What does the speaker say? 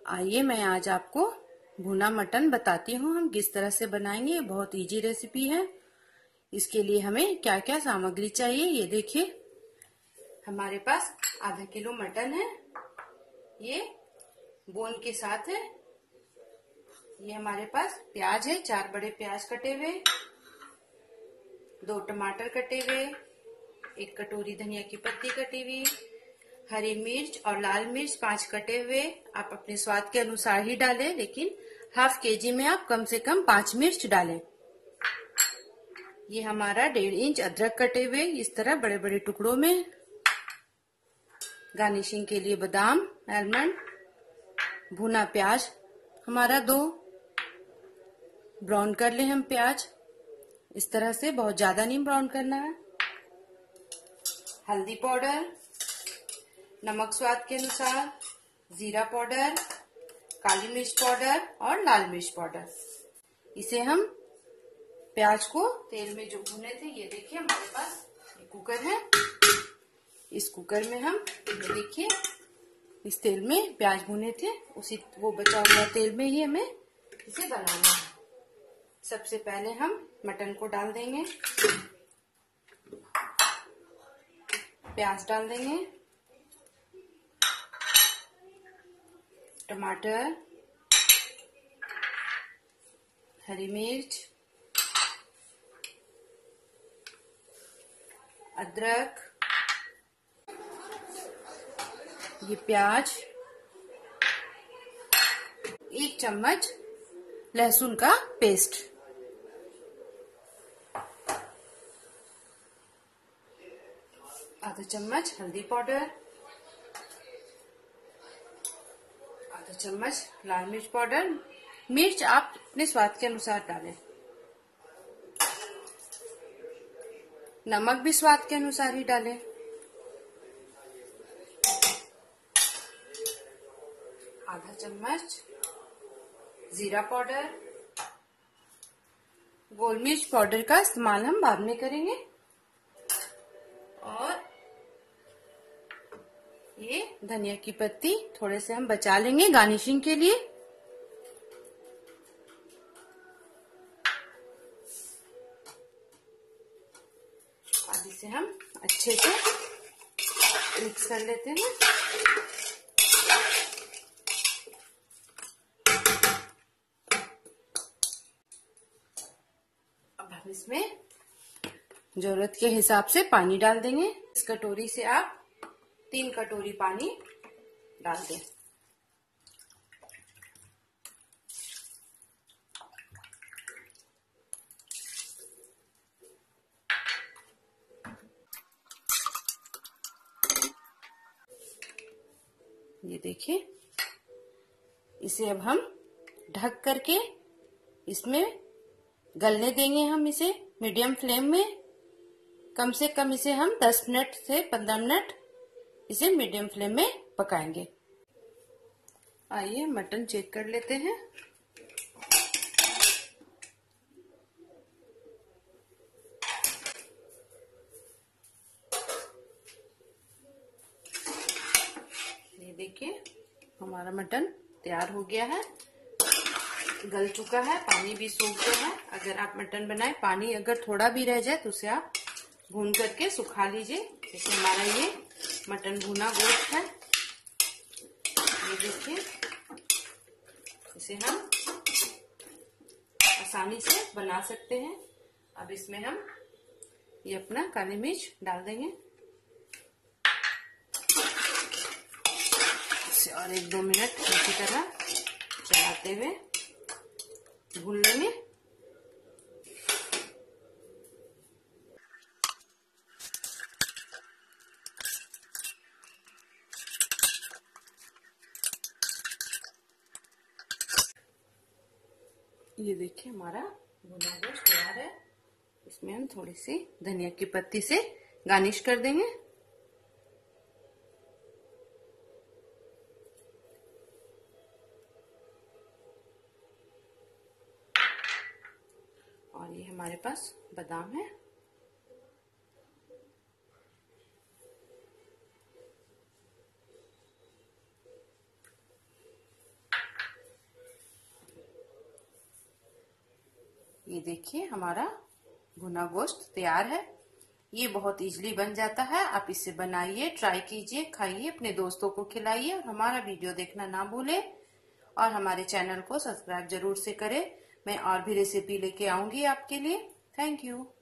आइए मैं आज आपको भुना मटन बताती हूँ हम किस तरह से बनाएंगे। ये बहुत इजी रेसिपी है। इसके लिए हमें क्या क्या सामग्री चाहिए ये देखिए। हमारे पास आधा किलो मटन है, ये बोन के साथ है। ये हमारे पास प्याज है, 4 बड़े प्याज कटे हुए, 2 टमाटर कटे हुए, 1 कटोरी धनिया की पत्ती कटी हुई, हरी मिर्च और लाल मिर्च 5 कटे हुए। आप अपने स्वाद के अनुसार ही डालें, लेकिन हाफ केजी में आप कम से कम 5 मिर्च डालें। ये हमारा 1.5 इंच अदरक कटे हुए इस तरह बड़े बड़े टुकड़ों में। गार्निशिंग के लिए बादाम, आलमंड, भुना प्याज हमारा 2। ब्राउन कर ले हम प्याज इस तरह से, बहुत ज्यादा नहीं ब्राउन करना है। हल्दी पाउडर, नमक स्वाद के अनुसार, जीरा पाउडर, काली मिर्च पाउडर और लाल मिर्च पाउडर। इसे हम प्याज को तेल में जो भुने थे, ये देखिए हमारे पास ये कुकर है। इस कुकर में हम ये देखिए इस तेल में प्याज भुने थे, उसी वो बचा हुआ तेल में ही हमें इसे बनाना है। सबसे पहले हम मटन को डाल देंगे, प्याज डाल देंगे, टमाटर, हरी मिर्च, अदरक, ये प्याज, 1 चम्मच लहसुन का पेस्ट, आधा चम्मच हल्दी पाउडर, आधा चम्मच लाल मिर्च पाउडर। मिर्च आप अपने स्वाद के अनुसार डालें। नमक भी स्वाद के अनुसार ही डालें। आधा चम्मच जीरा पाउडर। गोल मिर्च पाउडर का इस्तेमाल हम बाद में करेंगे। और ये धनिया की पत्ती थोड़े से हम बचा लेंगे गार्निशिंग के लिए। अब इसे हम अच्छे से मिक्स कर लेते हैं। अब हम इसमें जरूरत के हिसाब से पानी डाल देंगे। इस कटोरी से आप 3 कटोरी पानी डाल दें। ये देखिए, इसे अब हम ढक करके इसमें गलने देंगे। हम इसे मीडियम फ्लेम में कम से कम इसे हम 10 मिनट से 15 मिनट इसे मीडियम फ्लेम में पकाएंगे। आइए मटन चेक कर लेते हैं। ये देखिए हमारा मटन तैयार हो गया है, गल चुका है, पानी भी सूख गया है। अगर आप मटन बनाए, पानी अगर थोड़ा भी रह जाए तो उसे आप भून करके सुखा लीजिए। जैसे हमारा ये मटन भुना गोश्त है, ये देखिए इसे हम आसानी से बना सकते हैं। अब इसमें हम ये अपना काली मिर्च डाल देंगे। इसे और 1-2 मिनट इसी तरह चलाते हुए भून लेंगे। ये देखिए हमारा भुना गोश्त तैयार है। इसमें हम थोड़ी सी धनिया की पत्ती से गार्निश कर देंगे। और ये हमारे पास बादाम है। ये देखिए हमारा भुना गोश्त तैयार है। ये बहुत इजीली बन जाता है। आप इसे बनाइए, ट्राई कीजिए, खाइए, अपने दोस्तों को खिलाइए और हमारा वीडियो देखना ना भूलें और हमारे चैनल को सब्सक्राइब जरूर से करें। मैं और भी रेसिपी लेके आऊंगी आपके लिए। Thank you.